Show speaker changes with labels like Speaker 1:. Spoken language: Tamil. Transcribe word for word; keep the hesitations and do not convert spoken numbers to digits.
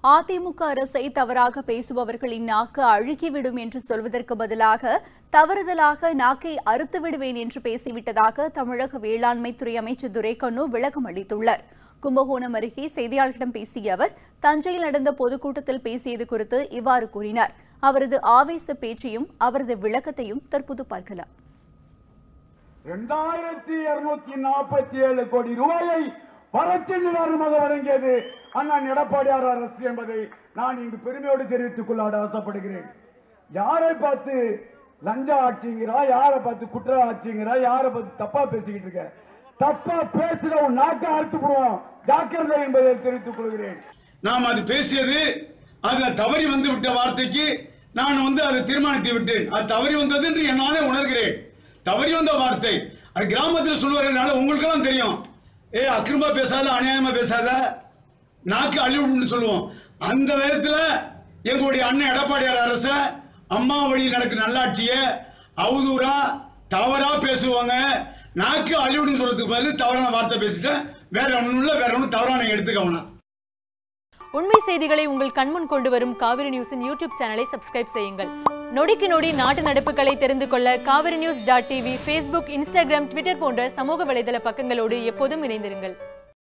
Speaker 1: அதிமுக அரசை தவறாக பேசுபவர்களின் நாக்கு அழுகிவிடும் என்று சொல்வதற்கு பதிலாக தவறுதலாக நாக்கை அறுத்து விடுவேன் என்று பேசிவிட்டதாக தமிழக வேளாண்மை துறை அமைச்சர் துரைக்கண்ணு விளக்கம் அளித்துள்ளார். கும்பகோணம் அருகே செய்தியாளர்களிடம் பேசிய அவர் தஞ்சையில் நடந்த பொதுக்கூட்டத்தில் பேசியது குறித்து இவ்வாறு கூறினார். அவரது ஆவேச பேச்சையும் அவரது விளக்கத்தையும் தற்போது பார்க்கலாம்.
Speaker 2: இரண்டாயிரத்தி இருநூத்தி நாற்பத்தி ஏழு கோடி ரூபாயை வறட்சி நிவாரணமாக வழங்கியது அண்ணன் எடப்பாடியார் அரசு என்பதை நான் இங்கு பெருமையோடு தெரிவித்துக் கொள்ள ஆசைப்படுகிறேன். யாரை பார்த்து லஞ்ச ஆட்சிங்கிறா, யாரை பார்த்து குற்ற ஆட்சிங்கிறா, யாரை பார்த்து தப்பா பேசிக்கிட்டு இருக்க, தப்பா பேசுற ஒரு நாட்டை அறுத்து போடுவோம், ஜாக்கிரதை என்பதை தெரிவித்துக் கொள்கிறேன்.
Speaker 3: நாம் அது பேசியது அதுல தவறி வந்து விட்ட வார்த்தைக்கு நான் வந்து அதை தீர்மானித்து விட்டேன். அது தவறி வந்தது என்று என்னாலே உணர்கிறேன். தவறி வந்த வார்த்தை அது கிராமத்தில் சொல்வார்கள், உங்களுக்கெல்லாம் தெரியும். ஏ அக்கிரமா பேசாத, அநியாயமா பேசாத, நாக்கு அழிவுன்னு சொல்லுவோம். அந்த நேரத்தில் எங்களுடைய அண்ணன் எடப்பாடியார் அரச அம்மா வழியில் நடக்கும் நல்லாட்சியை அவதூறா தவறா பேசுவாங்க. நாக்கு அழிவுன்னு சொல்றதுக்கு பதில் தவறான வார்த்தை பேசிட்டேன். வேற ஒன்றும் இல்லை, வேற ஒன்றும் தவறான எடுத்துக்கவனா.
Speaker 4: உண்மை செய்திகளை உங்கள் கண்முன் கொண்டு வரும் காவிரி நியூஸின் யூடியூப் சேனலை சப்ஸ்கிரைப் செய்யுங்கள். நொடிக்கு நொடி நாட்டு நடப்புகளை தெரிந்து கொள்ள Kaveri news dot TV, Facebook, Instagram, Twitter போன்ற சமூக வலைதள பக்கங்களோடு எப்போதும் இணைந்திருங்கள்.